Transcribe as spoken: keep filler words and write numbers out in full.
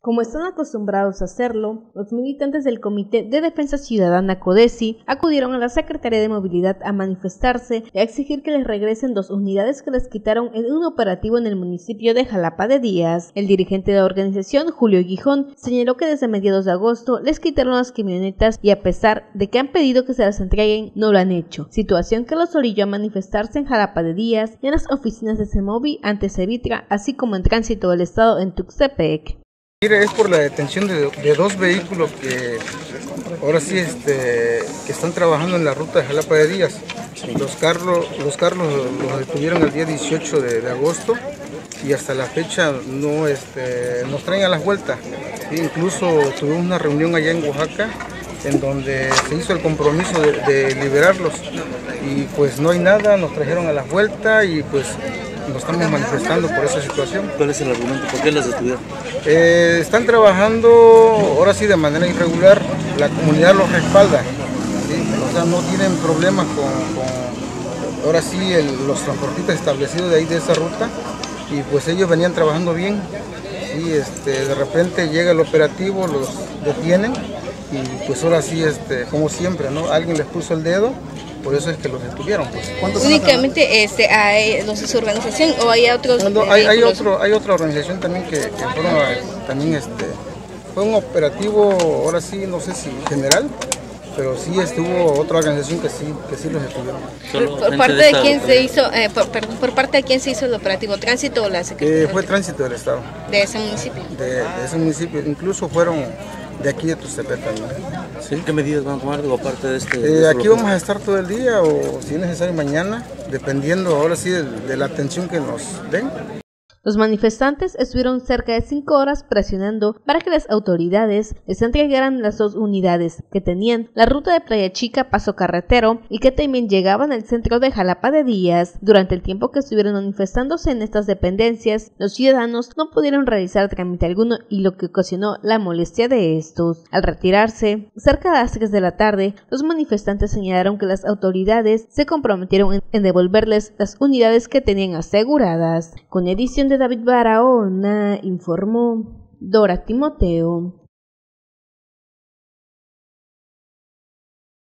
Como están acostumbrados a hacerlo, los militantes del Comité de Defensa Ciudadana CODECI acudieron a la Secretaría de Movilidad a manifestarse y a exigir que les regresen dos unidades que les quitaron en un operativo en el municipio de Jalapa de Díaz. El dirigente de la organización, Julio Gijón, señaló que desde mediados de agosto les quitaron las camionetas y a pesar de que han pedido que se las entreguen, no lo han hecho, situación que los orilló a manifestarse en Jalapa de Díaz y en las oficinas de CEMOVI ante Cevitra, así como en Tránsito del Estado en Tuxtepec. Es por la detención de, de dos vehículos que ahora sí este, que están trabajando en la ruta de Jalapa de Díaz. Los carros, los carros los detuvieron el día dieciocho de, de agosto y hasta la fecha no este, nos traen a las vueltas. Incluso tuvimos una reunión allá en Oaxaca en donde se hizo el compromiso de, de liberarlos y pues no hay nada, nos trajeron a las vueltas y pues nos estamos manifestando por esa situación. ¿Cuál es el argumento? ¿Por qué las detuvieron? Eh, están trabajando ahora sí de manera irregular, la comunidad los respalda, ¿sí? O sea, no tienen problemas con, con ahora sí el, los transportistas establecidos de ahí de esa ruta y pues ellos venían trabajando bien y este, de repente llega el operativo, los detienen y pues ahora sí, este, como siempre, ¿no? Alguien les puso el dedo. Por eso es que los detuvieron. Pues. ¿Únicamente este, hay los de su organización o hay otros? No, hay, hay, otro, hay otra organización también que, que fueron, también este, fue un operativo, ahora sí, no sé si general, pero sí estuvo otra organización que sí, que sí los detuvieron. ¿Por, por parte de, de quién se hizo, eh, por, perdón, por parte de quién se hizo el operativo? ¿Tránsito o la Secretaría? Eh, fue Tránsito del Estado. ¿De ese municipio? De, de ese municipio, incluso fueron de aquí de Tuxtepec también. ¿Sí? ¿Qué medidas van a tomar digo, aparte de este? Eh, de aquí vamos a estar todo el día o si es necesario mañana, dependiendo ahora sí de, de la atención que nos den. Los manifestantes estuvieron cerca de cinco horas presionando para que las autoridades les entregaran las dos unidades que tenían la ruta de Playa Chica Paso Carretero y que también llegaban al centro de Jalapa de Díaz. Durante el tiempo que estuvieron manifestándose en estas dependencias, los ciudadanos no pudieron realizar trámite alguno y lo que ocasionó la molestia de estos. Al retirarse, cerca de las tres de la tarde, los manifestantes señalaron que las autoridades se comprometieron en, en devolverles las unidades que tenían aseguradas. Con edición de David Barahona, informó Dora Timoteo.